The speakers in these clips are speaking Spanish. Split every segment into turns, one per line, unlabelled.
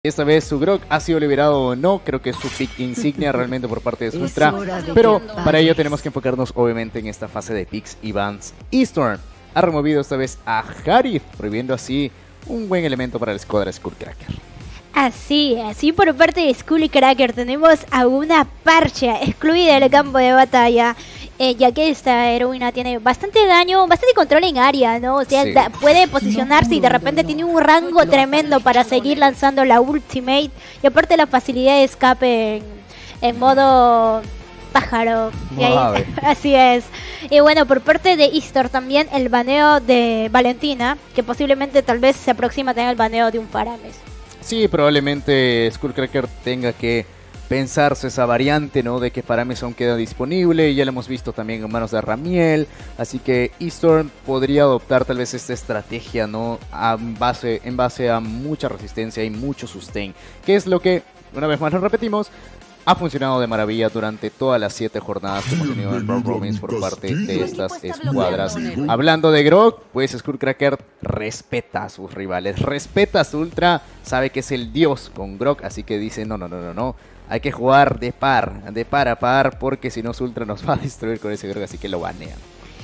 Esta vez su Grok ha sido liberado o no, creo que es su pick insignia realmente por parte de Sultra, pero para ello tenemos que enfocarnos obviamente en esta fase de picks y bans. Eastern ha removido esta vez a Harith, prohibiendo así un buen elemento para la escuadra Skullcracker.
Así por parte de Skullcracker tenemos a una parcha excluida del campo de batalla, ya que esta heroína tiene bastante daño, bastante control en área, ¿no? O sea, sí, puede posicionarse y de repente tiene un rango tremendo para seguir lanzando la ultimate, y aparte la facilidad de escape en modo pájaro. Así es. Y bueno, por parte de Eastern también el baneo de Valentina, que posiblemente tal vez se aproxima a tener el baneo de un Faramis.
Sí, probablemente Skullcracker tenga que pensarse esa variante, ¿no? De que Faramis aún queda disponible, y ya lo hemos visto también en manos de Ramiel, así que Eastern podría adoptar tal vez esta estrategia, ¿no? En base a mucha resistencia y mucho sustain, que es lo que, una vez más lo repetimos, ha funcionado de maravilla durante todas las 7 jornadas que hemos tenido en Round Robins por parte de estas escuadras. Hablando de Grok, pues Skullcracker respeta a sus rivales, respeta a su Ultra, sabe que es el dios con Grok, así que dice no. Hay que jugar de par a par, porque si no su Ultra nos va a destruir con ese Grok, así que lo banean.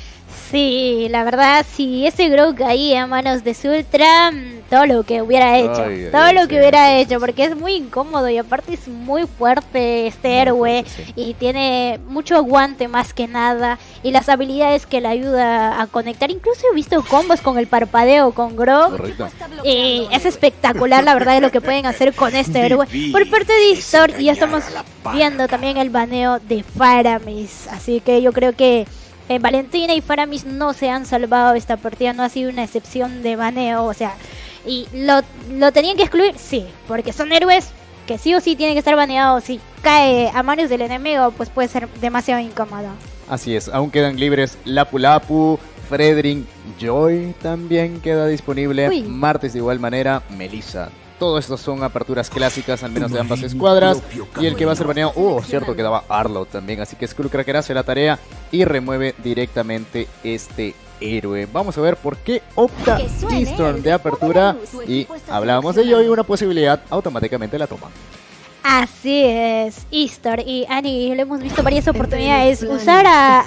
Sí, la verdad, si ese Grok caía a manos de Sultra, todo lo que hubiera hecho, hubiera hecho, porque es muy incómodo y aparte es muy fuerte este héroe, y tiene mucho aguante más que nada, y las habilidades que le ayuda a conectar. Incluso he visto combos con el parpadeo con Grok, y es espectacular la verdad de lo que pueden hacer con este héroe. Por parte de Eastern ya estamos viendo también el baneo de Faramis, así que yo creo que Valentina y Faramis no se han salvado esta partida, no ha sido una excepción de baneo, o sea, y lo tenían que excluir, sí, porque son héroes que sí o sí tienen que estar baneados. Si cae a manos del enemigo, pues puede ser demasiado incómodo.
Así es, aún quedan libres Lapu Lapu, Fredrin, Joy también queda disponible, Martes de igual manera, Melissa. Todos estos son aperturas clásicas, al menos de ambas escuadras. Y el que va a ser baneado, cierto, quedaba Arlo también. Así que Skullcracker hace la tarea y remueve directamente este héroe. Vamos a ver por qué opta Eastern de apertura. Y hablábamos de ello, y una posibilidad automáticamente la toma.
Así es, Eastern y Annie, lo hemos visto varias oportunidades usar a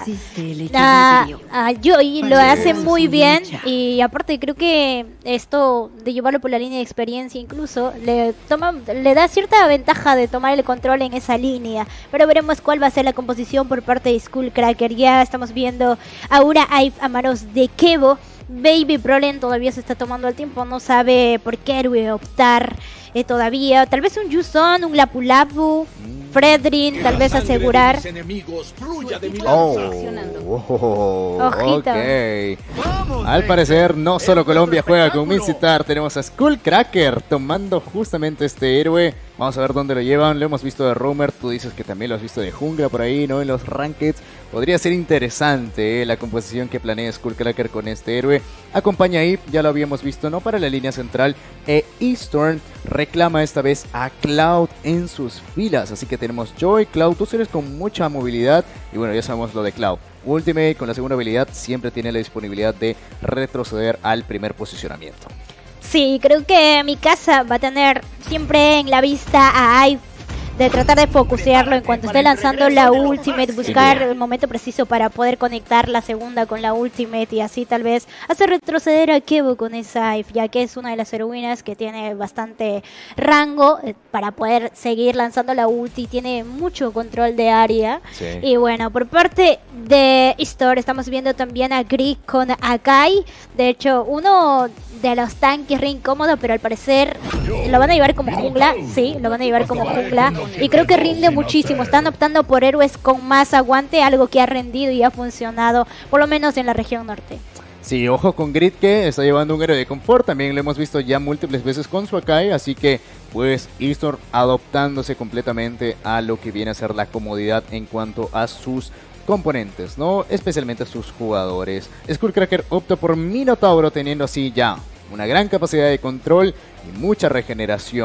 Joy, lo hace muy bien, y aparte creo que esto de llevarlo por la línea de experiencia incluso le da cierta ventaja de tomar el control en esa línea, pero veremos cuál va a ser la composición por parte de Skullcracker. Ya estamos viendo a una Ive a manos de Kevo. Baby Prolen todavía se está tomando el tiempo, no sabe por qué héroe optar todavía. Tal vez un Yuson, un Lapu Lapu, Fredrin, tal vez asegurar. Ojito.
Al parecer no solo Colombia juega con Mincitar, tenemos a Skullcracker tomando justamente este héroe. Vamos a ver dónde lo llevan. Lo hemos visto de Roamer, tú dices que también lo has visto de Jungla por ahí, ¿no? En los Rankeds. Podría ser interesante la composición que planea Skullcracker con este héroe. Acompaña ahí, ya lo habíamos visto, ¿no? Para la línea central. Eastern reclama esta vez a Cloud en sus filas. Así que tenemos Joy, Cloud, dos héroes con mucha movilidad. Y bueno, ya sabemos lo de Cloud. Ultimate con la segunda habilidad siempre tiene la disponibilidad de retroceder al primer posicionamiento.
Sí, creo que mi casa va a tener siempre en la vista a Ive, de tratar de focusearlo en cuanto esté lanzando la ultimate, buscar el momento preciso para poder conectar la segunda con la ultimate, y así tal vez hacer retroceder a Kevo con esa Ive, ya que es una de las heroínas que tiene bastante rango para poder seguir lanzando la ulti, tiene mucho control de área. Y bueno, por parte de Eastern estamos viendo también a Grig con Akai. De hecho, uno de los tanques re incómodo, pero al parecer lo van a llevar como jungla. Sí, lo van a llevar como jungla, y creo que rinde muchísimo. Están optando por héroes con más aguante, algo que ha rendido y ha funcionado, por lo menos en la región norte.
Sí, ojo con Grid, que está llevando un héroe de confort, también lo hemos visto ya múltiples veces con su Akai, así que pues Eastern adoptándose completamente a lo que viene a ser la comodidad en cuanto a sus componentes, ¿no? Especialmente a sus jugadores. Skullcracker opta por Minotauro, teniendo así ya una gran capacidad de control y mucha regeneración.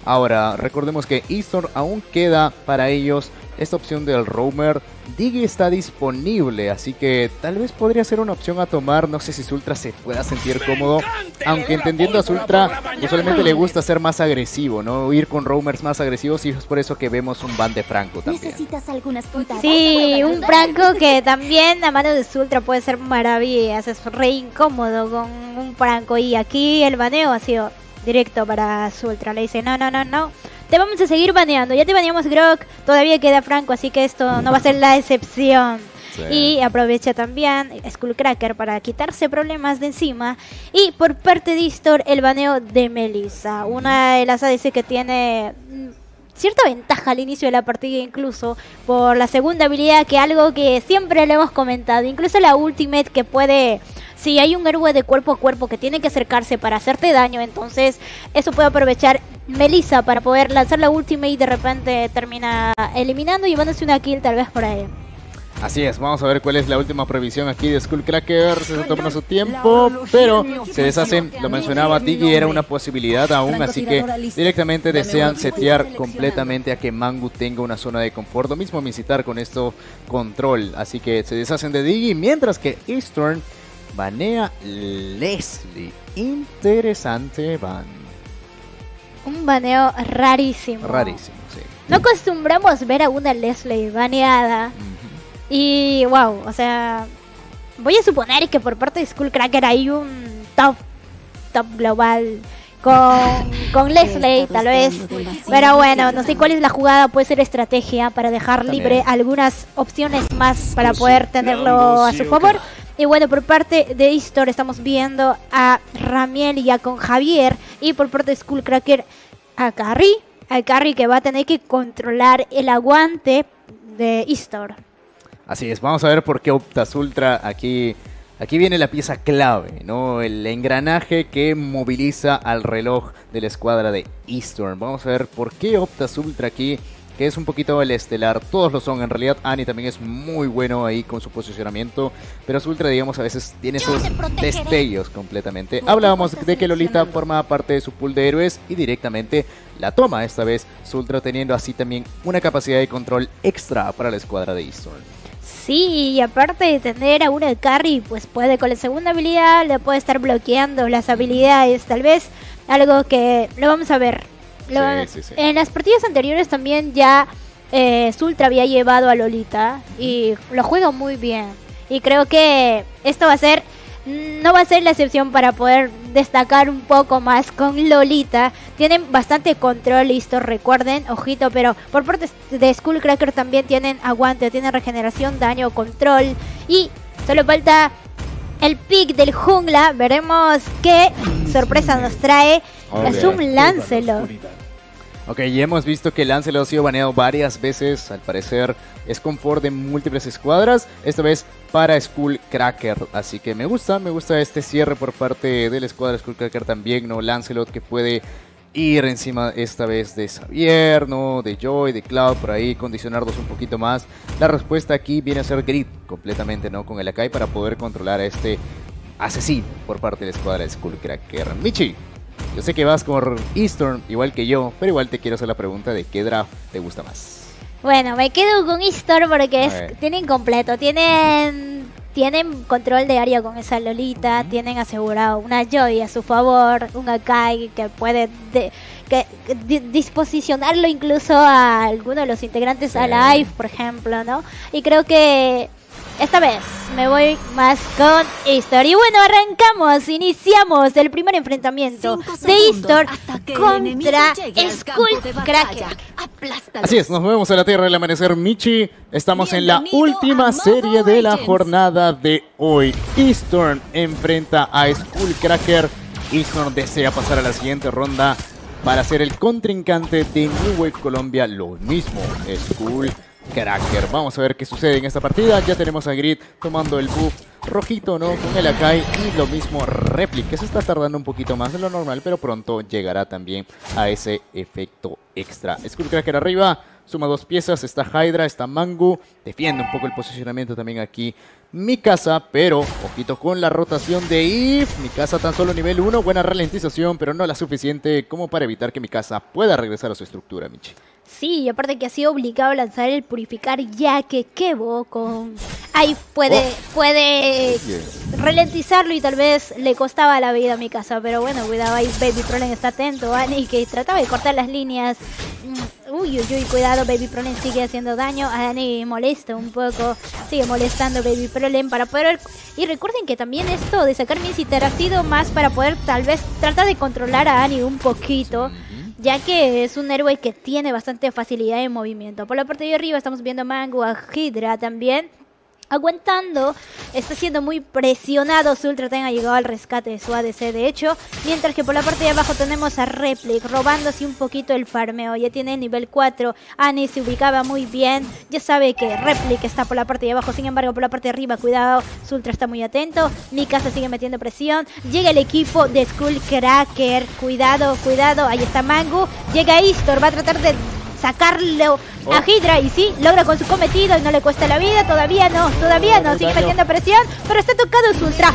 Ahora, recordemos que Eastern aún queda para ellos esta opción del roamer. Diggy está disponible, así que tal vez podría ser una opción a tomar. No sé si Zultra se pueda sentir cómodo, aunque entendiendo a Zultra, usualmente le gusta ser más agresivo, ¿no? Ir con roamers más agresivos, y es por eso que vemos un ban de Franco también.
¿Necesitas algunas puntadas?
Sí, un Franco que también a mano de Zultra puede ser maravillas. Es re incómodo con un Franco, y aquí el baneo ha sido directo para Zultra. Le dice, no, te vamos a seguir baneando. Ya te baneamos Grok, todavía queda Franco, así que esto no va a ser la excepción. Sí. Y aprovecha también Skullcracker para quitarse problemas de encima. Y por parte de Istor, el baneo de Melissa. Una de las ADC que tiene cierta ventaja al inicio de la partida, incluso por la segunda habilidad, que algo que siempre le hemos comentado. Incluso la ultimate que puede... Si hay un héroe de cuerpo a cuerpo que tiene que acercarse para hacerte daño, entonces eso puede aprovechar Melissa para poder lanzar la ultimate y de repente termina eliminando y llevándose una kill tal vez por ahí.
Así es, vamos a ver cuál es la última previsión aquí de Skullcracker. Se toma su tiempo, pero se deshacen, lo mencionaba, Diggy era una posibilidad aún, así que directamente desean setear completamente a que Mangu tenga una zona de confort. Lo mismo visitar con esto control, así que se deshacen de Diggy, mientras que Eastern banea Leslie. Interesante ban.
Un baneo rarísimo.
Rarísimo, sí.
No acostumbramos ver a una Leslie baneada. Y wow, o sea, voy a suponer que por parte de Skullcracker hay un top global con Leslie, tal vez. Pero bueno, no sé cuál es la jugada, puede ser estrategia para dejar libre algunas opciones más para poder tenerlo a su favor. Y bueno, por parte de Istor estamos viendo a Ramiel ya con Javier. Y por parte de Skullcracker a Carry que va a tener que controlar el aguante de Istor.
Así es, vamos a ver por qué opta Zultra. Aquí viene la pieza clave, ¿no? El engranaje que moviliza al reloj de la escuadra de Eastern. Vamos a ver por qué opta Zultra aquí, que es un poquito el estelar. Todos lo son, en realidad Annie también es muy bueno ahí con su posicionamiento, pero Zultra, digamos, a veces tiene esos destellos completamente. Hablábamos de que Lolita formaba parte de su pool de héroes y directamente la toma esta vez Zultra, teniendo así también una capacidad de control extra para la escuadra de Eastern.
Sí, y aparte de tener a una carry, pues puede con la segunda habilidad, le puede estar bloqueando las habilidades, tal vez algo que lo vamos a ver. Sí. En las partidas anteriores también ya Zultra había llevado a Lolita y lo juega muy bien. Y creo que esto no va a ser la excepción para poder destacar un poco más con Lolita. Tienen bastante control, listo, recuerden, ojito, pero por parte de Skullcracker también tienen aguante, tienen regeneración, daño, control. Y solo falta el pick del jungla. Veremos qué sorpresa nos trae Zoom Lancelot.
Ok, ya hemos visto que Lancelot ha sido baneado varias veces. Al parecer es confort de múltiples escuadras. Esta vez para Skullcracker. Así que me gusta este cierre por parte de la escuadra Skullcracker también, ¿no? Lancelot que puede ir encima esta vez de Xavier, ¿no? De Joy, de Cloud, por ahí, condicionarlos un poquito más. La respuesta aquí viene a ser Grid completamente, ¿no? Con el Akai para poder controlar a este asesino por parte de la escuadra de Skullcracker. Michi, yo sé que vas por Eastern igual que yo, pero igual te quiero hacer la pregunta de qué draft te gusta más.
Bueno, me quedo con Eastern porque tienen completo, tienen control de área con esa Lolita, tienen asegurado una Joy a su favor, un Akai que puede disposicionarlo incluso a alguno de los integrantes a Live, por ejemplo, ¿no? Y creo que esta vez me voy más con Eastern. Y bueno, iniciamos el primer enfrentamiento de Eastern contra Skullcracker.
Así es, nos movemos a la tierra del amanecer, Michi. Estamos en la última serie de la jornada de hoy. Eastern enfrenta a Skullcracker. Eastern desea pasar a la siguiente ronda para ser el contrincante de New Wave Colombia. Lo mismo, Skullcracker. Vamos a ver qué sucede en esta partida. Ya tenemos a Grid tomando el buff rojito, ¿no? Con el Akai, y lo mismo Replic, que se está tardando un poquito más de lo normal, pero pronto llegará también a ese efecto extra. Skullcracker arriba, Suma 2 piezas, está Hydra, está Mangu. Defiende un poco el posicionamiento también aquí Mikasa, pero ojito con la rotación de Eve. Mikasa tan solo nivel 1, buena ralentización, pero no la suficiente como para evitar que Mikasa pueda regresar a su estructura, Michi.
Sí, y aparte que ha sido obligado a lanzar el purificar, ya que Kevo con... ahí puede ralentizarlo y tal vez le costaba la vida a Mikasa, pero bueno, cuidado ahí, Baby Problem está atento, Annie que trataba de cortar las líneas. Uy, cuidado, Baby Problem sigue haciendo daño, Annie molesta un poco, sigue molestando Baby Problem para poder... Y recuerden que también esto de sacar Minsiter ha sido más para poder tal vez tratar de controlar a Annie un poquito, ya que es un héroe que tiene bastante facilidad de movimiento. Por la parte de arriba estamos viendo a Mangu, a Hydra también aguantando, está siendo muy presionado. Su Ultra Ten ha llegado al rescate de su ADC, de hecho, mientras que por la parte de abajo tenemos a Replic robándose un poquito el farmeo. Ya tiene nivel 4, Annie se ubicaba muy bien, ya sabe que Replic está por la parte de abajo, sin embargo por la parte de arriba, cuidado, su Ultra está muy atento, Mikasa sigue metiendo presión, llega el equipo de Skullcracker, cuidado, ahí está Mangu, llega Istor, va a tratar de sacarlo a Hydra y sí, logra con su cometido y no le cuesta la vida, todavía no, sigue metiendo presión, pero está tocado su Ultra.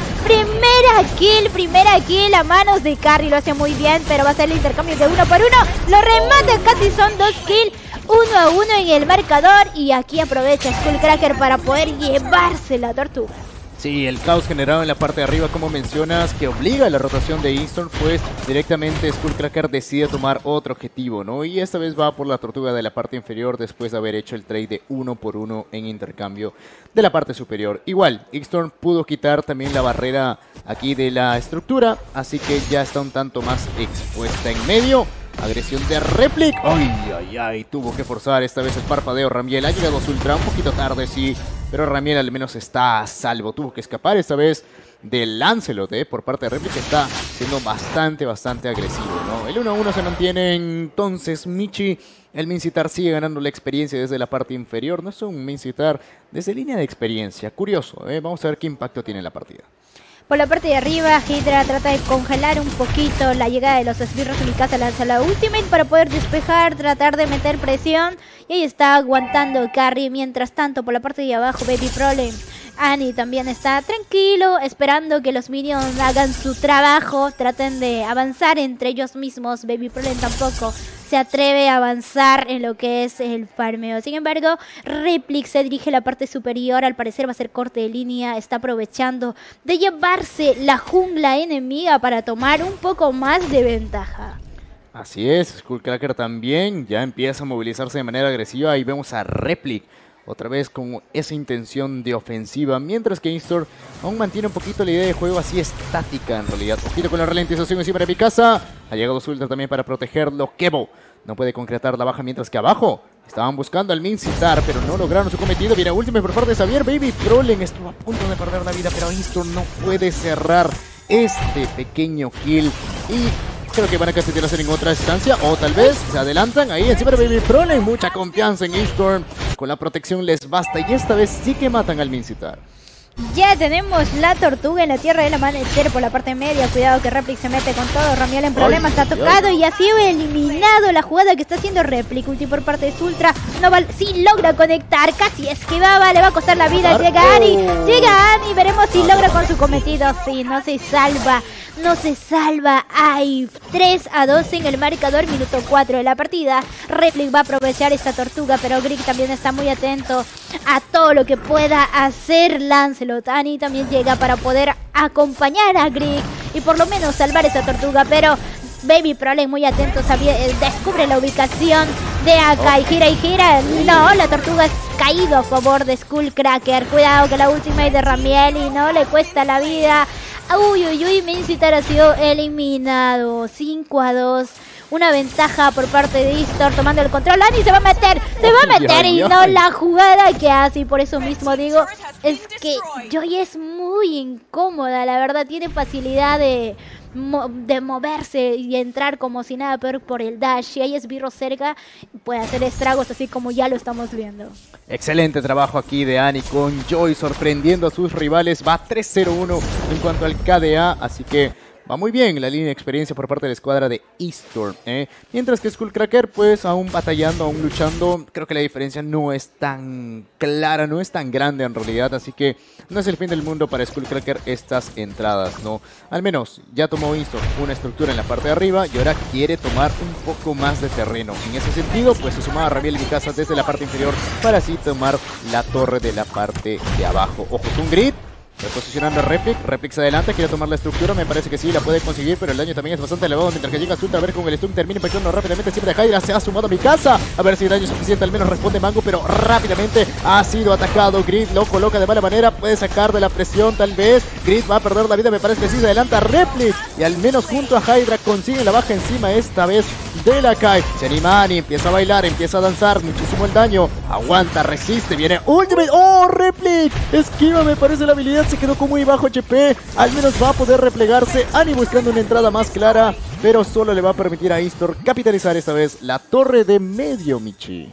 Primera kill a manos de Carry, lo hace muy bien, pero va a ser el intercambio de 1 por 1, lo remata, casi son 2 kills, 1 a 1 en el marcador y aquí aprovecha Skullcracker para poder llevarse la tortuga.
Sí, el caos generado en la parte de arriba, como mencionas, que obliga a la rotación de Instorm, pues directamente Skullcracker decide tomar otro objetivo, ¿no? Y esta vez va por la tortuga de la parte inferior después de haber hecho el trade de 1 por 1 en intercambio de la parte superior. Igual, Instorm pudo quitar también la barrera aquí de la estructura, así que ya está un tanto más expuesta en medio. Agresión de Replic. Ay, tuvo que forzar esta vez el parpadeo. Ramiel ha llegado a su Ultra un poquito tarde, sí, pero Ramiel al menos está a salvo. Tuvo que escapar esta vez del Lancelot, por parte de Replic, que está siendo bastante agresivo, ¿no? El 1-1 se mantiene entonces Michi. El Minsitthar sigue ganando la experiencia desde la parte inferior. No es un Minsitthar desde línea de experiencia. Curioso, Vamos a ver qué impacto tiene en la partida.
Por la parte de arriba, Hydra trata de congelar un poquito la llegada de los esbirros y Mikasa lanza la ultimate para poder despejar, tratar de meter presión. Y ahí está aguantando Carry. Mientras tanto, por la parte de abajo, Baby Problem, Annie también está tranquilo, esperando que los minions hagan su trabajo, traten de avanzar entre ellos mismos. Baby Problem tampoco se atreve a avanzar en lo que es el farmeo. Sin embargo, Replic se dirige a la parte superior, al parecer va a ser corte de línea, está aprovechando de llevarse la jungla enemiga para tomar un poco más de ventaja.
Así es, Skullcracker también ya empieza a movilizarse de manera agresiva y vemos a Replic otra vez con esa intención de ofensiva, mientras que Instor aún mantiene un poquito la idea de juego así estática en realidad. Ojito con la ralentización encima de Mikasa. Ha llegado su Ultra también para protegerlo. Kevo no puede concretar la baja, mientras que abajo estaban buscando al Minsitthar, pero no lograron su cometido. Viene último por parte de Xavier. Baby Problem estuvo a punto de perder la vida, pero Instor no puede cerrar este pequeño kill. Y creo que van a castigarse en otra instancia, o tal vez se adelantan ahí encima de Baby Problem. Mucha confianza en Instorm, con la protección les basta y esta vez sí que matan al Minsitthar.
Ya tenemos la tortuga en la tierra del amanecer por la parte media. Cuidado que Replic se mete con todo. Ramiel en problemas, está tocado y ha sido eliminado la jugada que está haciendo Replic. Ulti por parte de Ultra. No va, sí logra conectar, casi esquivaba, le va a costar la vida. Llega Annie, veremos si logra con su cometido. Sí, no se salva. Hay 3-2 en el marcador, minuto 4 de la partida. Replic va a aprovechar esta tortuga, pero Grieg también está muy atento a todo lo que pueda hacer Lancelot. Annie también llega para poder acompañar a Grieg y por lo menos salvar esa tortuga, pero Baby Problem muy atento, descubre la ubicación de acá y gira. No, la tortuga es caído a favor de Skullcracker. Cuidado que la ultimate de Ramiel y no le cuesta la vida. Minsitthar ha sido eliminado. 5-2. Una ventaja por parte de Istor tomando el control. Annie se va a meter y no la jugada que hace. Y por eso mismo digo, es que Joy es muy incómoda, la verdad. Tiene facilidad de moverse y entrar como si nada, pero por el dash. Si hay esbirros cerca, puede hacer estragos, así como ya lo estamos viendo.
Excelente trabajo aquí de Annie con Joy, sorprendiendo a sus rivales. Va 3-0-1 en cuanto al KDA, así que va muy bien la línea de experiencia por parte de la escuadra de Eastorm, mientras que Skullcracker pues aún batallando, aún luchando. Creo que la diferencia no es tan clara, no es tan grande en realidad, así que no es el fin del mundo para Skullcracker estas entradas, ¿no? Al menos ya tomó Eastorm una estructura en la parte de arriba y ahora quiere tomar un poco más de terreno. En ese sentido pues se sumaba Ramiel y Mikasa desde la parte inferior para así tomar la torre de la parte de abajo. Ojo, un grid. Reposicionando a Replic. Replic se adelanta, quiere tomar la estructura. Me parece que sí, la puede conseguir, pero el daño también es bastante elevado. Mientras que llega Sultra, a ver con el stun termina impactando rápidamente. Siempre de Hydra se ha sumado a Mikasa. A ver si el daño es suficiente, al menos responde Mango, pero rápidamente ha sido atacado. Grid lo coloca de mala manera, puede sacar de la presión tal vez. Grid va a perder la vida, me parece que sí, se adelanta Replic. Y al menos junto a Hydra consigue la baja encima esta vez de la Kai. Se anima Annie, empieza a bailar, empieza a danzar. Muchísimo el daño. Aguanta, resiste, viene Ultimate. ¡Oh, Replic! Esquiva, me parece la habilidad. Se quedó con muy bajo HP, al menos va a poder replegarse. Annie buscando una entrada más clara, pero solo le va a permitir a Eastorm capitalizar esta vez la torre de medio, Michi.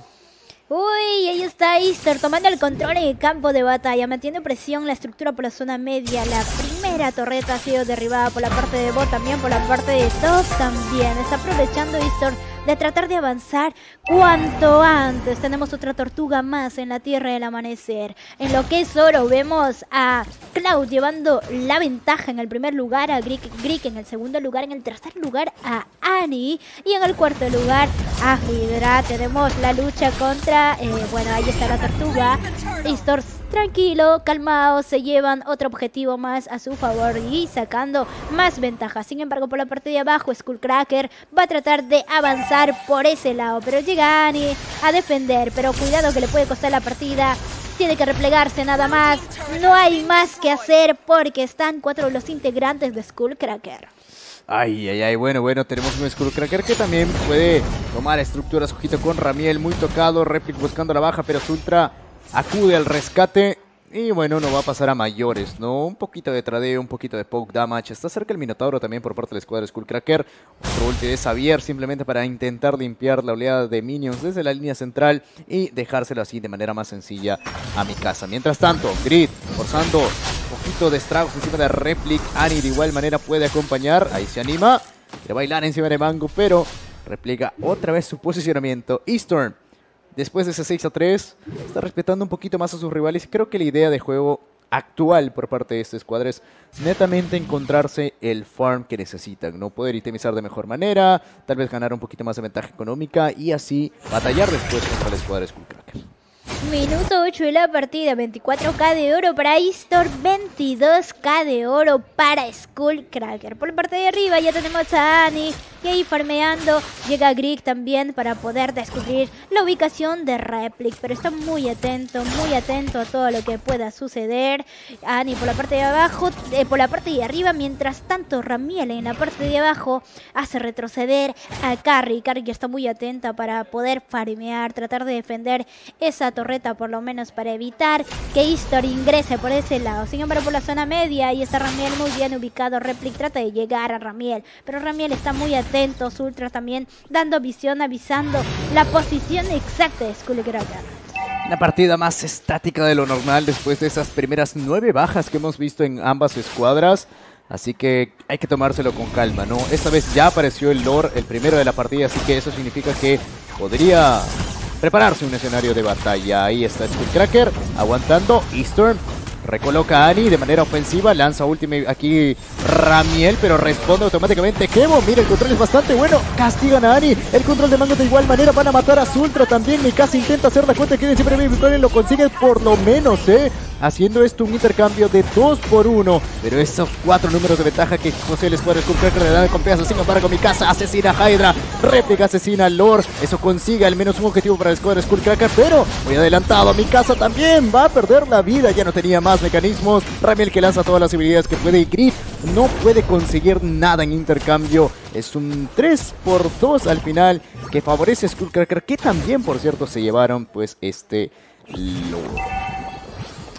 Uy, ahí está Eastorm tomando el control en el campo de batalla, manteniendo presión la estructura por la zona media. La primera torreta ha sido derribada por la parte de bot, también por la parte de top también. Está aprovechando Eastorm de tratar de avanzar cuanto antes. Tenemos otra tortuga más en la Tierra del Amanecer. En lo que es oro vemos a Cloud llevando la ventaja en el primer lugar, a Greek en el segundo lugar, en el tercer lugar a Annie y en el cuarto lugar a Hydra. Tenemos la lucha contra, bueno, ahí está la tortuga. Eastorm tranquilo, calmado, se llevan otro objetivo más a su favor y sacando más ventaja. Sin embargo, por la parte de abajo, Skullcracker va a tratar de avanzar por ese lado, pero llega Annie a defender, pero cuidado que le puede costar la partida. Tiene que replegarse nada más, no hay más que hacer porque están 4 de los integrantes de Skullcracker.
Ay, ay, ay, bueno, tenemos un Skullcracker que también puede tomar estructuras. Ojito con Ramiel, muy tocado. Replic buscando la baja, pero Sultra acude al rescate. Y bueno, no va a pasar a mayores, ¿no? Un poquito de tradeo, un poquito de poke damage. Está cerca el Minotauro también por parte de la escuadra de Skullcracker. Otro ulti de Xavier simplemente para intentar limpiar la oleada de minions desde la línea central y dejárselo así de manera más sencilla a Mikasa. Mientras tanto, Grid forzando un poquito de estragos encima de Replic. Annie de igual manera puede acompañar. Ahí se anima. Quiere bailar encima de Mango, pero repliega otra vez su posicionamiento. Eastorm, después de ese 6-3, está respetando un poquito más a sus rivales. Creo que la idea de juego actual por parte de esta escuadra es netamente encontrarse el farm que necesitan, ¿no? Poder itemizar de mejor manera, tal vez ganar un poquito más de ventaja económica y así batallar después contra la escuadra de Skullcracker.
Minuto 8 de la partida, 24k de oro para Eastorm, 22k de oro para Skullcracker. Por la parte de arriba ya tenemos a Annie y ahí farmeando. Llega Greek también para poder descubrir la ubicación de Replic, pero está muy atento a todo lo que pueda suceder. Annie por la parte de abajo, por la parte de arriba, mientras tanto Ramiel en la parte de abajo hace retroceder a Carrie. Carrie que está muy atenta para poder farmear, tratar de defender esa torreta por lo menos para evitar que Eastorm ingrese por ese lado. Sin embargo, por la zona media ahí está Ramiel muy bien ubicado. Replic trata de llegar a Ramiel, pero Ramiel está muy atento. Ultra también dando visión, avisando la posición exacta de Skullcracker.
Una partida más estática de lo normal después de esas primeras 9 bajas que hemos visto en ambas escuadras. Así que hay que tomárselo con calma, ¿no? Esta vez ya apareció el lore, el primero de la partida, así que eso significa que podría prepararse un escenario de batalla. Ahí está Skullcracker aguantando. Eastorm recoloca a Annie de manera ofensiva. Lanza ultimate aquí Ramiel, pero responde automáticamente Kevo. Mira, el control es bastante bueno. Castigan a Annie. El control de Mango de igual manera. Van a matar a Sultra también. Mikasa intenta hacer la cuenta que siempre ve victoria. Lo consigue por lo menos, haciendo esto un intercambio de 2 por 1. Pero esos 4 números de ventaja que posee el escuadra de Skullcracker le dan de confianza. Sin embargo, Mikasa asesina a Hydra. Réplica asesina a Lord. Eso consigue al menos un objetivo para el escuadra de Skullcracker. Pero muy adelantado. Mikasa también va a perder la vida. Ya no tenía más mecanismos. Ramiel que lanza todas las habilidades que puede. Y Grid no puede conseguir nada en intercambio. Es un 3 por 2 al final que favorece a Skullcracker, que también, por cierto, se llevaron pues este Lord.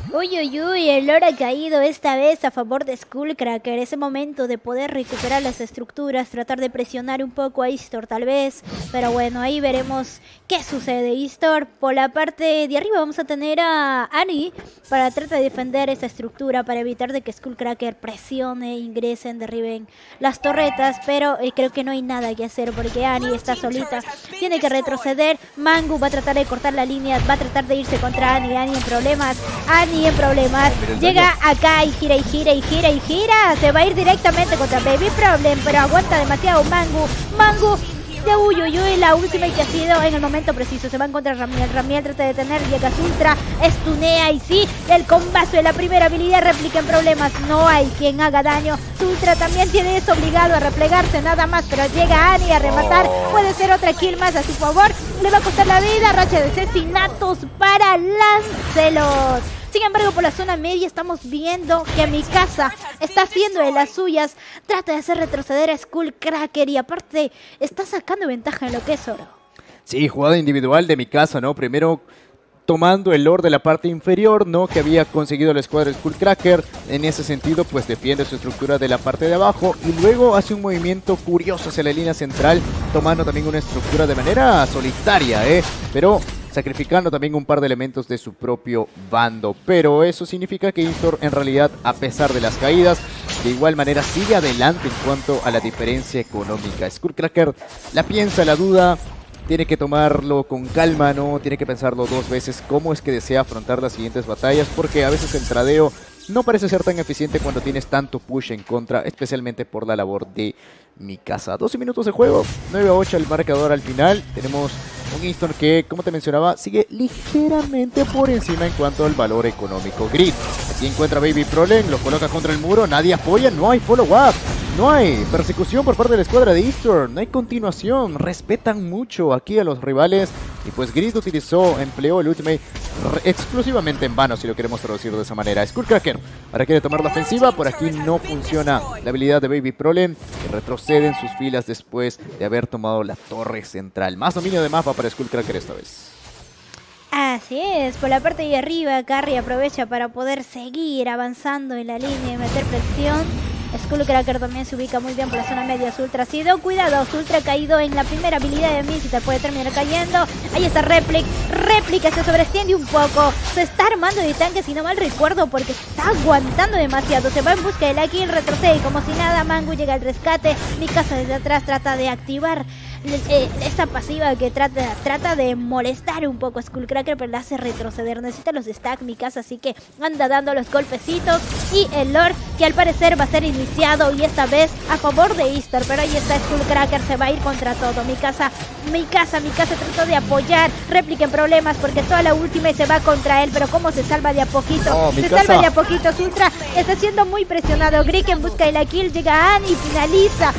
Uy, uy, uy, el Lord ha caído esta vez a favor de Skullcracker. Ese momento de poder recuperar las estructuras, tratar de presionar un poco a Istor tal vez. Pero bueno, ahí veremos qué sucede. Istor, por la parte de arriba vamos a tener a Annie para tratar de defender esta estructura, para evitar de que Skullcracker presione, ingresen, derriben las torretas. Pero creo que no hay nada que hacer porque Annie está solita. Tiene que retroceder. Mangu va a tratar de cortar la línea, va a tratar de irse contra Annie. Annie en problemas. Annie en problemas, llega acá y gira y gira y gira y gira, se va a ir directamente contra Baby Problem, pero aguanta demasiado Mangu, de uy, uy, uy, la última que ha sido en el momento preciso, se va a encontrar Ramiel trata de detener, llega Ultra, estunea y sí, el combazo de la primera habilidad réplica en problemas, no hay quien haga daño, Ultra también tiene eso obligado a replegarse nada más, pero llega Annie a rematar, puede ser otra kill más a su favor, le va a costar la vida, racha de asesinatos para Lancelot. Sin embargo, por la zona media estamos viendo que Mikasa está haciendo de las suyas. Trata de hacer retroceder a Skullcracker y aparte está sacando ventaja en lo que es oro.
Sí, jugada individual de Mikasa, ¿no? Primero tomando el Lord de la parte inferior, ¿no? Que había conseguido la escuadra de Skullcracker. En ese sentido, pues defiende su estructura de la parte de abajo. Y luego hace un movimiento curioso hacia la línea central, tomando también una estructura de manera solitaria, Pero sacrificando también un par de elementos de su propio bando. Pero eso significa que Istor en realidad, a pesar de las caídas, de igual manera sigue adelante en cuanto a la diferencia económica. Skullcracker la piensa, la duda, tiene que tomarlo con calma, ¿no? Tiene que pensarlo dos veces cómo es que desea afrontar las siguientes batallas, porque a veces el tradeo no parece ser tan eficiente cuando tienes tanto push en contra, especialmente por la labor de Mikasa. 12 minutos de juego, 9-8 el marcador al final. Tenemos un Istor que, como te mencionaba, sigue ligeramente por encima en cuanto al valor económico. Grid, aquí encuentra Baby Problem, lo coloca contra el muro, nadie apoya, no hay follow-up. No hay persecución por parte de la escuadra de Istor, no hay continuación, respetan mucho aquí a los rivales y pues Grid empleó el ultimate exclusivamente en vano, si lo queremos traducir de esa manera. Skullcracker ahora quiere tomar la ofensiva, por aquí no funciona la habilidad de Baby Problem, que retrocede en sus filas después de haber tomado la torre central. Más dominio de mapa para Skullcracker esta vez.
Así es, por la parte de arriba Carry aprovecha para poder seguir avanzando en la línea y meter presión. Skullcracker también se ubica muy bien por la zona media. Ultra ha sido cuidado, Ultra ha caído en la primera habilidad de Misita, puede terminar cayendo. Ahí está Réplica, se sobreextiende un poco, se está armando de tanque si no mal recuerdo, porque está aguantando demasiado, se va en busca de la kill, retrocede y como si nada Mangu llega al rescate. Mikasa desde atrás trata de activar esa pasiva que trata de molestar un poco a Skullcracker, pero la hace retroceder, necesita los stacks Mikasa, así que anda dando los golpecitos. Y el Lord, que al parecer va a ser iniciado y esta vez a favor de Istor, pero ahí está Skullcracker, se va a ir contra todo. Mikasa trató de apoyar, Réplica en problemas porque toda la última se va contra él, pero cómo se salva de a poquito, se salva de a poquito. Ultra está siendo muy presionado, Greek en busca de la kill, llega Annie, finaliza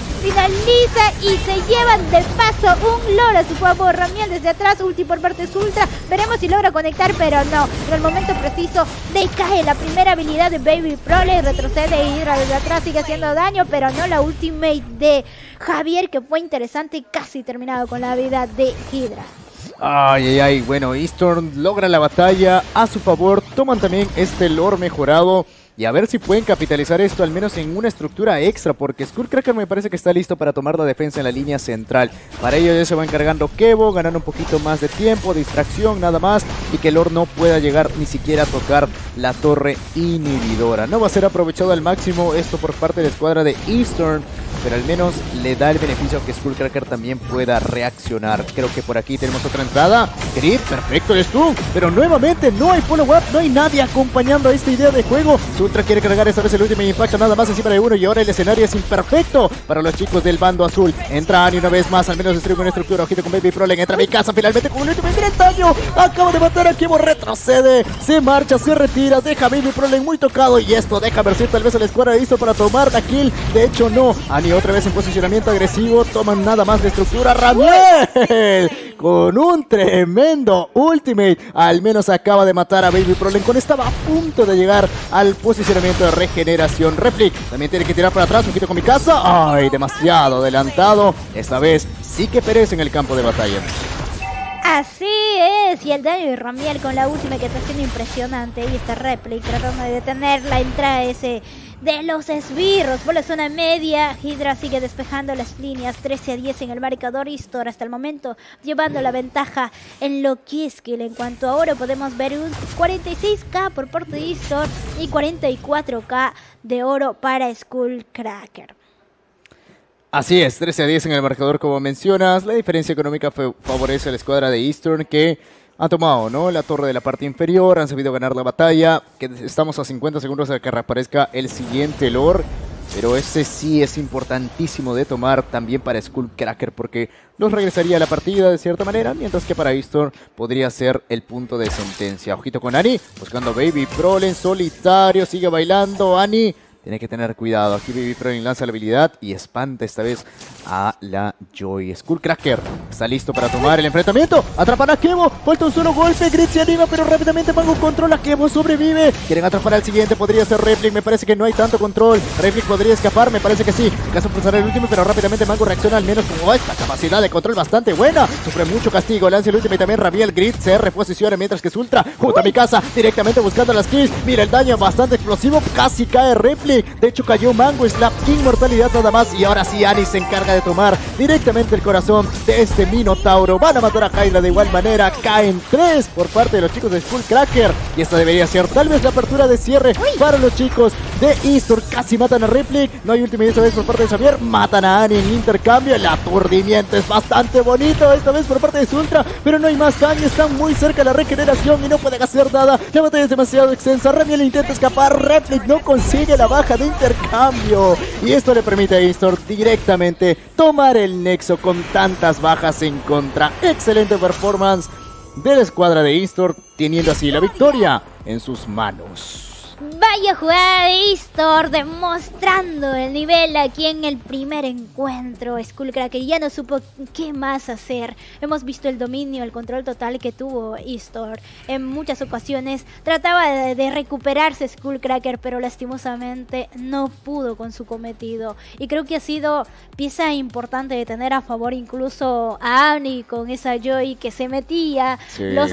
y se llevan de paso un Lord a su favor. Ramiel desde atrás, ulti por parte de Ultra, veremos si logra conectar, pero no, en el momento preciso decae la primera habilidad de Baby Problem, retrocede Hydra desde atrás, sigue haciendo daño, pero no la ultimate de Javier, que fue interesante y casi terminado con la vida de Hydra.
Ay, bueno, Istor logra la batalla a su favor, toman también este Lord mejorado. Y a ver si pueden capitalizar esto, al menos en una estructura extra, porque Skullcracker me parece que está listo para tomar la defensa en la línea central. Para ello ya se va encargando Kevo, ganando un poquito más de tiempo, distracción nada más, y que Lord no pueda llegar ni siquiera a tocar la torre inhibidora. No va a ser aprovechado al máximo esto por parte de la escuadra de Eastern, pero al menos le da el beneficio a que Skullcracker también pueda reaccionar. Creo que por aquí tenemos otra entrada. Grid, perfecto el stun, pero nuevamente no hay follow-up, no hay nadie acompañando a esta idea de juego. Ultra quiere cargar esta vez el último impacto nada más encima de uno y ahora el escenario es imperfecto para los chicos del bando azul. Entra Annie una vez más, al menos destruye una estructura, ojito con Baby Problem, entra Mikasa finalmente con un último gran daño, acaba de matar a Kevo, retrocede, se marcha, se retira, deja a Baby Problem muy tocado y esto deja ver si tal vez a la escuadra listo para tomar la kill, de hecho no, Annie otra vez en posicionamiento agresivo, toman nada más de estructura, Ramiel con un tremendo ultimate, al menos acaba de matar a Baby Problem, con estaba a punto de llegar al posicionamiento de regeneración. Replic también tiene que tirar para atrás, un poquito con Mikasa, demasiado adelantado, esta vez sí que perece en el campo de batalla.
Así es, y el daño de Ramiel con la última que está siendo impresionante. Y este Replic tratando de detener la entrada ese de los esbirros por la zona media. Hydra sigue despejando las líneas, 13-10 en el marcador. Istor hasta el momento llevando la ventaja en lo que es que en cuanto a oro podemos ver un 46k por parte de Istor y 44k de oro para Skullcracker.
Así es, 13-10 en el marcador como mencionas. La diferencia económica favorece a la escuadra de Eastern que han tomado, ¿no?, la torre de la parte inferior, han sabido ganar la batalla, que estamos a 50 segundos de que reaparezca el siguiente lore, pero ese sí es importantísimo de tomar también para Skullcracker porque los regresaría a la partida de cierta manera, mientras que para Eastern podría ser el punto de sentencia. Ojito con Annie, buscando Baby Prole en solitario, sigue bailando Annie. Tiene que tener cuidado. Aquí Baby Prole lanza la habilidad y espanta esta vez a la Joy. Skullcracker está listo para tomar el enfrentamiento. Atrapan a Kevo. Falta un solo golpe. Grit se anima, pero rápidamente Mango controla. Kevo sobrevive. Quieren atrapar al siguiente. Podría ser Replic. Me parece que no hay tanto control. Replic podría escapar. Me parece que sí. En caso de forzar el último, pero rápidamente Mango reacciona al menos. Oh, esta capacidad de control bastante buena. Sufre mucho castigo. Lanza el último y también Ramiel. Grit se reposiciona mientras que Sultra junto a Mikasa directamente buscando las kills. Mira el daño bastante explosivo. Casi cae Replic. De hecho cayó Mango, Slap, inmortalidad nada más. Y ahora sí Annie se encarga de tomar directamente el corazón de este Minotauro. Van a matar a Hydra de igual manera. Caen 3 por parte de los chicos de Skullcracker. Y esta debería ser tal vez la apertura de cierre para los chicos de Eastern. Casi matan a Replic. No hay ultimate esta vez por parte de Xavier. Matan a Annie en intercambio. El aturdimiento es bastante bonito esta vez por parte de Sultra. Pero no hay más daño. Están muy cerca de la regeneración y no pueden hacer nada. La batalla es demasiado extensa. Ramiel intenta escapar. Replic no consigue la baja de intercambio. Y esto le permite a Eastern directamente tomar el nexo con tantas bajas en contra. Excelente performance de la escuadra de Eastern, teniendo así la victoria en sus manos.
Vaya jugada de Istor, demostrando el nivel aquí en el primer encuentro. Skullcracker ya no supo qué más hacer. Hemos visto el dominio, el control total que tuvo Istor. En muchas ocasiones trataba de recuperarse Skullcracker, pero lastimosamente no pudo con su cometido. Y creo que ha sido pieza importante de tener a favor incluso a Annie con esa Joy que se metía, sí, los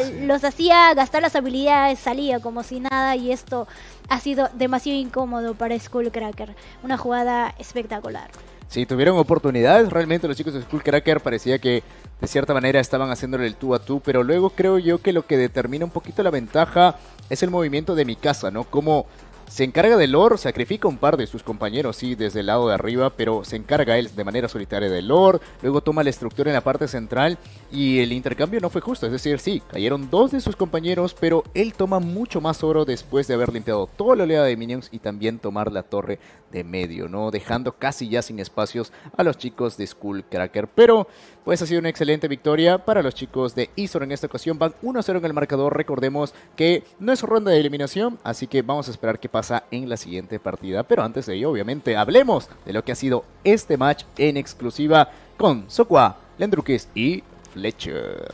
hacía gastar las habilidades, salía como si nada, y esto ha sido demasiado incómodo para Skullcracker. Una jugada espectacular.
Sí, tuvieron oportunidades. Realmente los chicos de Skullcracker parecía que de cierta manera estaban haciéndole el tú a tú, pero luego creo yo que lo que determina un poquito la ventaja es el movimiento de Mikasa, ¿no? Como se encarga del lore, sacrifica un par de sus compañeros, sí, desde el lado de arriba, pero se encarga él de manera solitaria del lore, luego toma la estructura en la parte central y el intercambio no fue justo, es decir, sí, cayeron 2 de sus compañeros, pero él toma mucho más oro después de haber limpiado toda la oleada de minions y también tomar la torre de medio, ¿no? Dejando casi ya sin espacios a los chicos de Skullcracker, pero pues ha sido una excelente victoria para los chicos de Eastern en esta ocasión. Van 1-0 en el marcador. Recordemos que no es ronda de eliminación, así que vamos a esperar qué pasa en la siguiente partida. Pero antes de ello, obviamente, hablemos de lo que ha sido este match en exclusiva con Sokwa, Lendrukis y Fletcher.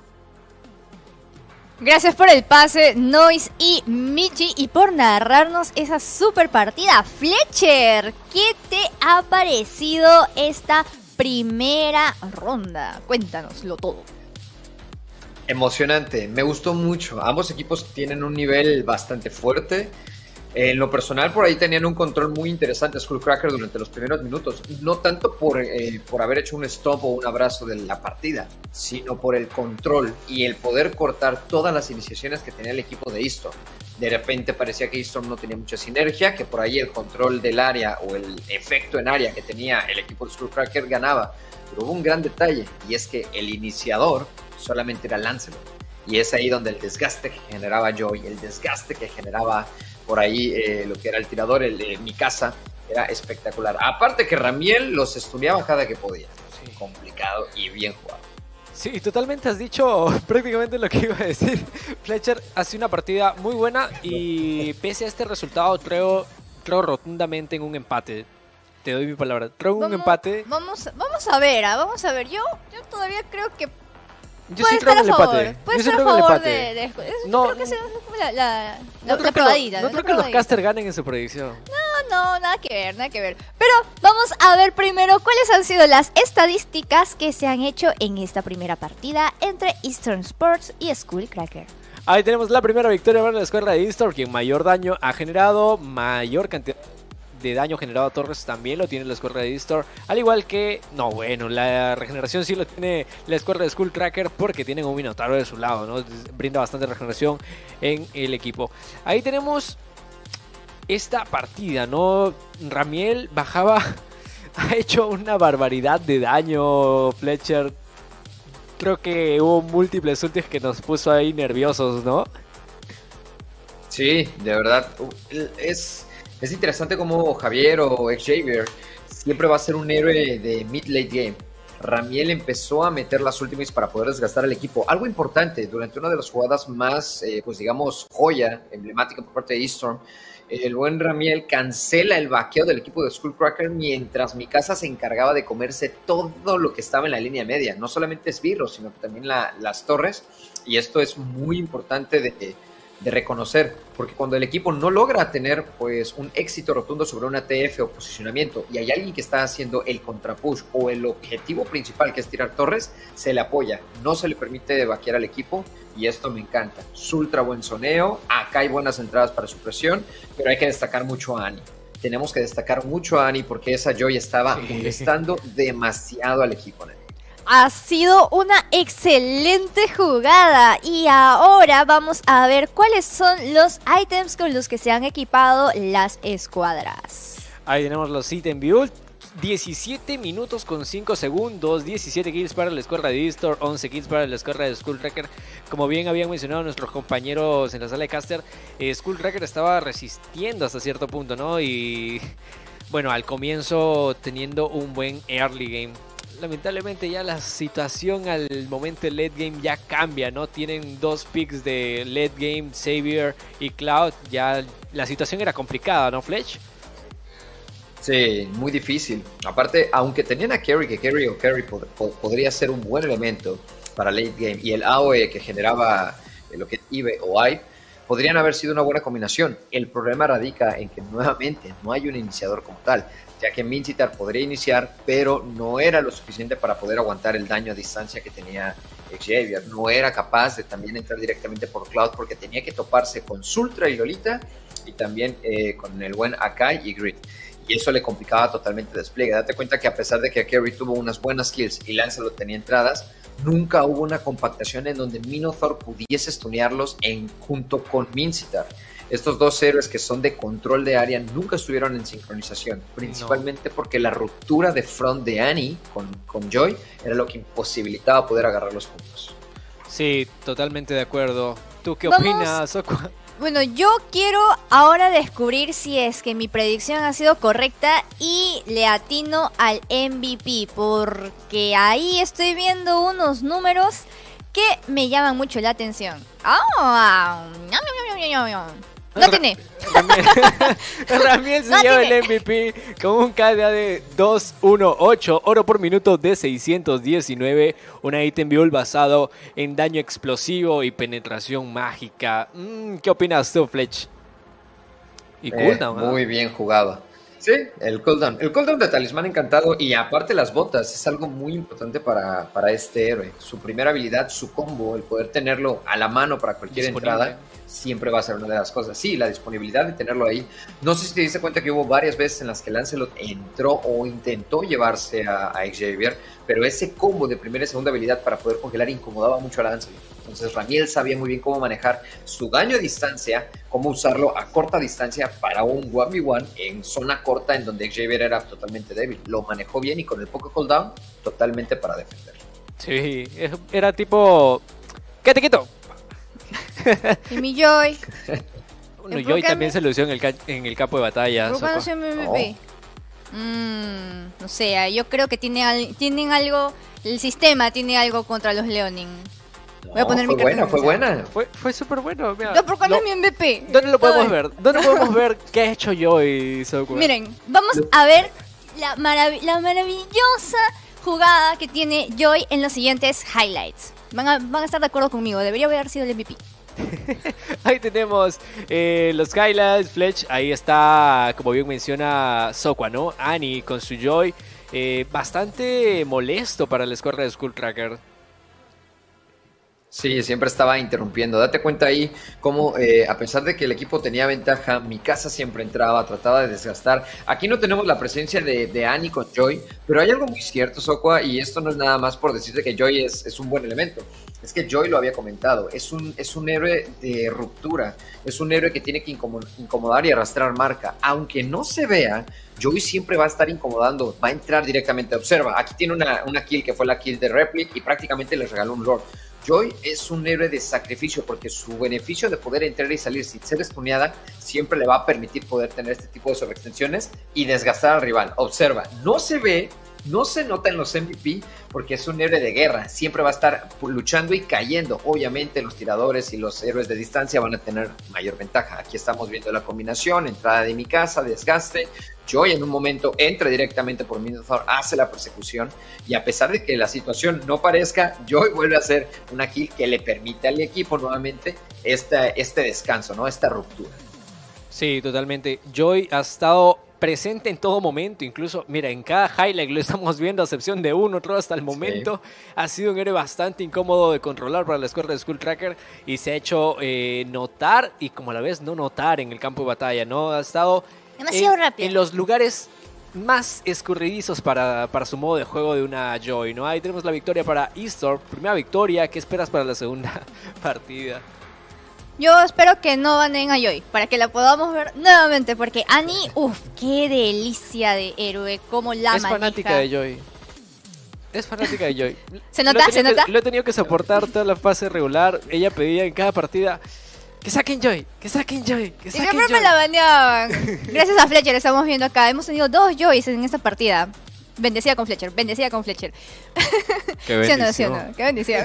Gracias por el pase, Noise y Michi, y por narrarnos esa super partida. Fletcher, ¿qué te ha parecido esta primera ronda? Cuéntanoslo todo.
Emocionante, me gustó mucho. Ambos equipos tienen un nivel bastante fuerte. En lo personal, por ahí tenían un control muy interesante Skullcracker durante los primeros minutos. No tanto por haber hecho un stop o un abrazo de la partida, sino por el control y el poder cortar todas las iniciaciones que tenía el equipo de Eastern. De repente parecía que Eastern no tenía mucha sinergia, que por ahí el control del área o el efecto en área que tenía el equipo de Skullcracker ganaba. Pero hubo un gran detalle, y es que el iniciador solamente era Lancelot. Y es ahí donde el desgaste que generaba Joy, el desgaste que generaba por ahí lo que era el tirador, Mikasa, era espectacular. Aparte que Ramiel los estudiaba cada que podía. Sí. Complicado y bien jugado.
Sí, totalmente has dicho prácticamente lo que iba a decir. Fletcher hace una partida muy buena y pese a este resultado creo rotundamente en un empate. Te doy mi palabra. Creo en un empate.
Vamos a ver. Yo todavía creo que
yo sí creo en el empate.
Puede ser a favor no, creo que es la probadita.
No creo que los casters ganen en su predicción.
no, nada que ver, nada que ver. Pero vamos a ver primero cuáles han sido las estadísticas que se han hecho en esta primera partida entre Eastern Sports y Skullcracker.
Ahí tenemos la primera victoria para la escuadra de Eastern, quien mayor daño ha generado, mayor cantidad de daño generado a torres también lo tiene la escuadra de Eastern, al igual que, no bueno, la regeneración sí lo tiene la escuadra de Skullcracker porque tienen un Minotauro de su lado, ¿no? Brinda bastante regeneración en el equipo. Ahí tenemos esta partida, ¿no? Ramiel bajaba, ha hecho una barbaridad de daño, Fletcher. Creo que hubo múltiples ultis que nos puso ahí nerviosos, ¿no?
Sí, de verdad. Es interesante como Javier o Xavier siempre va a ser un héroe de mid-late game. Ramiel empezó a meter las ultimates para poder desgastar al equipo. Algo importante, durante una de las jugadas más, pues digamos, joya, emblemática por parte de Eastern, el buen Ramiel cancela el vaqueo del equipo de Skullcracker mientras Mikasa se encargaba de comerse todo lo que estaba en la línea media. No solamente esbirros, sino que también las torres. Y esto es muy importante de reconocer, porque cuando el equipo no logra tener pues un éxito rotundo sobre una TF o posicionamiento y hay alguien que está haciendo el contrapush o el objetivo principal que es tirar torres, se le apoya, no se le permite vaquear al equipo y esto me encanta. Ultra buen soneo, acá hay buenas entradas para supresión, pero hay que destacar mucho a Annie. Tenemos que destacar mucho a Annie porque esa Joy estaba molestando demasiado al equipo, ¿no?
Ha sido una excelente jugada y ahora vamos a ver cuáles son los ítems con los que se han equipado las escuadras.
Ahí tenemos los item build. 17 minutos con 5 segundos, 17 kills para la escuadra de Eastern, 11 kills para la escuadra de Skullcracker. Como bien habían mencionado nuestros compañeros en la sala de caster, Skullcracker estaba resistiendo hasta cierto punto, ¿no? Y bueno, al comienzo teniendo un buen early game. Lamentablemente ya la situación al momento del late game ya cambia, ¿no? Tienen dos picks de late game, Xavier y Cloud. Ya la situación era complicada, ¿no, Fletch?
Sí, muy difícil. Aparte, aunque tenían a Carry, que Carry podría ser un buen elemento para late game, y el AOE que generaba lo que es IVE o AI, podrían haber sido una buena combinación. El problema radica en que nuevamente no hay un iniciador como tal, ya que Minsitthar podría iniciar, pero no era lo suficiente para poder aguantar el daño a distancia que tenía Xavier. No era capaz de también entrar directamente por Cloud porque tenía que toparse con Sultra y Lolita y también con el buen Akai y Grid. Y eso le complicaba totalmente el despliegue. Date cuenta que a pesar de que Carry tuvo unas buenas kills y Lancelot tenía entradas, nunca hubo una compactación en donde Minotaur pudiese stunearlos junto con Minsitthar. Estos dos héroes que son de control de área nunca estuvieron en sincronización, principalmente porque la ruptura de front de Annie con Joy era lo que imposibilitaba poder agarrarlos juntos.
Sí, totalmente de acuerdo. ¿Tú qué opinas, Oku?
Bueno, yo quiero ahora descubrir si es que mi predicción ha sido correcta y le atino al MVP, porque ahí estoy viendo unos números que me llaman mucho la atención. No tiene.
Ramiel se lleva el MVP con un KDA de 218, oro por minuto de 619, una item build basado en daño explosivo y penetración mágica. ¿Qué opinas tú, Fletch? Y cooldown,
muy bien jugado. Sí, el cooldown. El cooldown de Talismán Encantado y aparte las botas es algo muy importante para este héroe. Su primera habilidad, su combo, el poder tenerlo a la mano para cualquier entrada, siempre va a ser una de las cosas. Sí, la disponibilidad de tenerlo ahí. No sé si te diste cuenta que hubo varias veces en las que Lancelot entró o intentó llevarse a Xavier, pero ese combo de primera y segunda habilidad para poder congelar incomodaba mucho a Lancelot. Entonces Ramiel sabía muy bien cómo manejar su daño a distancia, cómo usarlo a corta distancia para un 1v1 en zona corta en donde Xavier era totalmente débil. Lo manejó bien y con el poco cooldown totalmente para defender.
Sí, era tipo... ¡Qué te quito!
Y mi Joy.
Bueno, Joy también se lució en el campo de batalla.
¿Por qué no soy MVP? No sé, yo creo que tienen algo... El sistema tiene algo contra los Leonin. Voy a poner mi
buena, fue buena.
Fue súper bueno. Mira,
no, ¿por cuándo es mi MVP?
¿Dónde lo podemos ver? ¿Dónde podemos ver qué ha hecho Joy?
Miren, vamos a ver la maravillosa jugada que tiene Joy en los siguientes highlights. Van a estar de acuerdo conmigo, debería haber sido el MVP.
Ahí tenemos los highlights, Fletch, ahí está, como bien menciona Sokwa, ¿no? Annie con su Joy, bastante molesto para el score de Skullcracker.
Sí, siempre estaba interrumpiendo. Date cuenta ahí cómo, a pesar de que el equipo tenía ventaja, Mikasa siempre entraba, trataba de desgastar. Aquí no tenemos la presencia de Annie con Joy, pero hay algo muy cierto, Sokwa, y esto no es nada más por decirte que Joy es un buen elemento. Es que Joy lo había comentado, es un héroe de ruptura, es un héroe que tiene que incomodar y arrastrar marca. Aunque no se vea, Joy siempre va a estar incomodando, va a entrar directamente. Observa, aquí tiene una kill que fue la kill de Replic y prácticamente les regaló un Lord. Joy es un héroe de sacrificio porque su beneficio de poder entrar y salir sin ser estuneada siempre le va a permitir poder tener este tipo de sobreextensiones y desgastar al rival. Observa, no se ve, no se nota en los MVP porque es un héroe de guerra, siempre va a estar luchando y cayendo. Obviamente los tiradores y los héroes de distancia van a tener mayor ventaja. Aquí estamos viendo la combinación, entrada de Mikasa, desgaste. Joy en un momento entra directamente por Minotaur, hace la persecución y a pesar de que la situación no parezca, Joy vuelve a hacer una kill que le permite al equipo nuevamente este descanso, ¿no? Esta ruptura.
Sí, totalmente. Joy ha estado presente en todo momento, incluso, mira, en cada highlight lo estamos viendo, a excepción de uno, otro hasta el momento. Sí. Ha sido un héroe bastante incómodo de controlar para la escuadra de Skullcracker y se ha hecho notar y como a la vez no notar en el campo de batalla, ¿no? Ha estado
demasiado rápido
en los lugares más escurridizos para su modo de juego de una Joy, ¿no? Ahí tenemos la victoria para Eastor, primera victoria. ¿Qué esperas para la segunda partida?
Yo espero que no banen a Joy, para que la podamos ver nuevamente, porque Annie, qué delicia de héroe, como la
es fanática de Joy. Es fanática de Joy.
¿Se nota? ¿Se nota?
Lo he tenido que soportar toda la fase regular. Ella pedía en cada partida: que saquen Joy, que saquen Joy, que saquen Joy.
Y siempre me la baneaban. Gracias a Fletcher estamos viendo acá. Hemos tenido 2 Joys en esta partida. Bendecida con Fletcher, bendecida con Fletcher.
Qué bendición.
¿Sí o no? Qué bendición.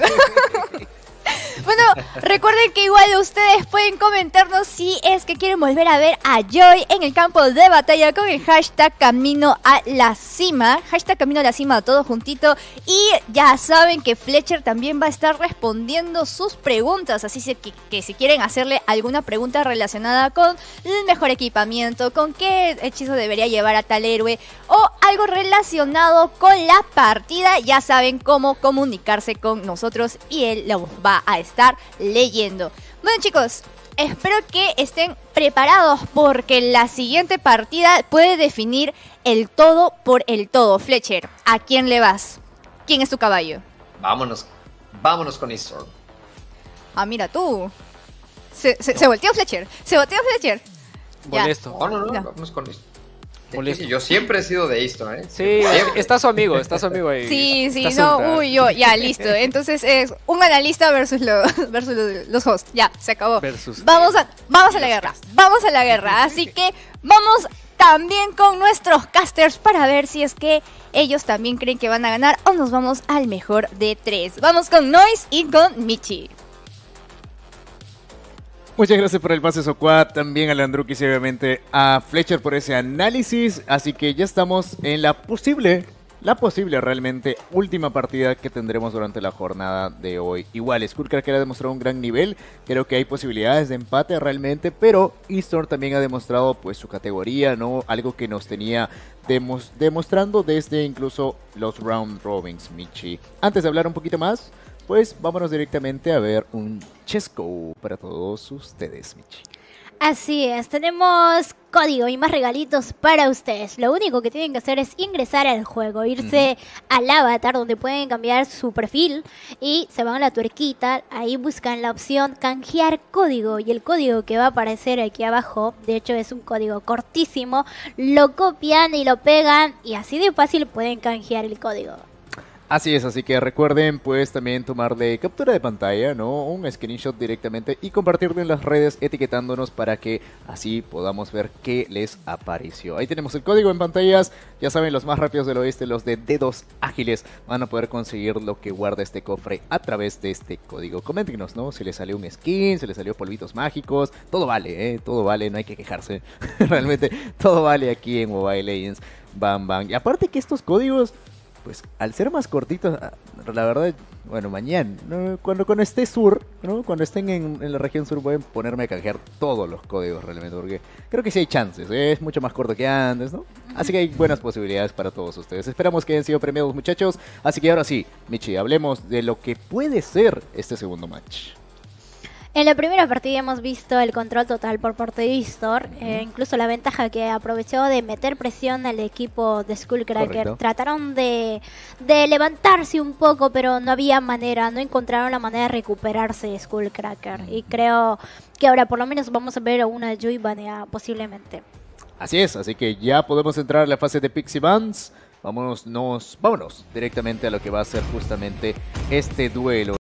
Bueno, recuerden que igual ustedes pueden comentarnos si es que quieren volver a ver a Joy en el campo de batalla con el hashtag Camino a la Cima. Hashtag Camino a la Cima, todo juntito. Y ya saben que Fletcher también va a estar respondiendo sus preguntas. Así que si quieren hacerle alguna pregunta relacionada con el mejor equipamiento, con qué hechizo debería llevar a tal héroe o algo relacionado con la partida, ya saben cómo comunicarse con nosotros y él los va a estar leyendo. Bueno, chicos, espero que estén preparados porque la siguiente partida puede definir el todo por el todo. Fletcher, ¿a quién le vas? ¿Quién es tu caballo?
Vámonos con Eastor.
Ah, mira tú. Se volteó Fletcher. Se volteó Fletcher.
Molesto.
No, vámonos con Eastor. Yo siempre he sido de Eastor, ¿eh?
Sí, está su amigo ahí.
Sí, no, ya, listo. Entonces es un analista versus los hosts. Ya, se acabó. Vamos a la guerra. Así que vamos también con nuestros casters para ver si es que ellos también creen que van a ganar o nos vamos al mejor de 3. Vamos con Noise y con Michi.
Muchas gracias por el pase, Sokwa, también a Leandrukis y obviamente a Fletcher por ese análisis. Así que ya estamos en la posible realmente última partida que tendremos durante la jornada de hoy. Igual, Skullcracker ha demostrado un gran nivel, creo que hay posibilidades de empate realmente, pero Eastor también ha demostrado pues su categoría, ¿no? Algo que nos tenía demostrando desde incluso los round robins, Michi. Antes de hablar un poquito más, pues vámonos directamente a ver un Chessco para todos ustedes, Michi.
Así es, tenemos código y más regalitos para ustedes. Lo único que tienen que hacer es ingresar al juego, irse al avatar donde pueden cambiar su perfil y se van a la tuerquita, ahí buscan la opción canjear código y el código que va a aparecer aquí abajo, de hecho es un código cortísimo, lo copian y lo pegan y así de fácil pueden canjear el código.
Así es, así que recuerden pues también tomarle captura de pantalla, ¿no? Un screenshot directamente y compartirlo en las redes etiquetándonos para que así podamos ver qué les apareció. Ahí tenemos el código en pantallas, ya saben, los más rápidos del oeste, los de dedos ágiles, van a poder conseguir lo que guarda este cofre a través de este código. Coméntenos, ¿no? Si les salió un skin, si les salió polvitos mágicos, todo vale, todo vale, no hay que quejarse. Realmente todo vale aquí en Mobile Legends. Bam, bam. Y aparte que estos códigos, pues al ser más cortitos, la verdad bueno, mañana, ¿no? Cuando esté sur, ¿no? Cuando estén en la región sur, pueden ponerme a canjear todos los códigos realmente, porque creo que sí hay chances, es mucho más corto que antes, ¿no? Así que hay buenas posibilidades para todos ustedes. Esperamos que hayan sido premiados, muchachos. Así que ahora sí, Michi, hablemos de lo que puede ser este segundo match.
En la primera partida hemos visto el control total por parte de Eastor, incluso la ventaja que aprovechó de meter presión al equipo de Skullcracker.
Correcto.
Trataron de levantarse un poco, pero no había manera, no encontraron la manera de recuperarse de Skullcracker. Y creo que ahora por lo menos vamos a ver a una Yui baneada posiblemente.
Así es, así que ya podemos entrar a la fase de Pixie Bands. Vámonos directamente a lo que va a ser justamente este duelo.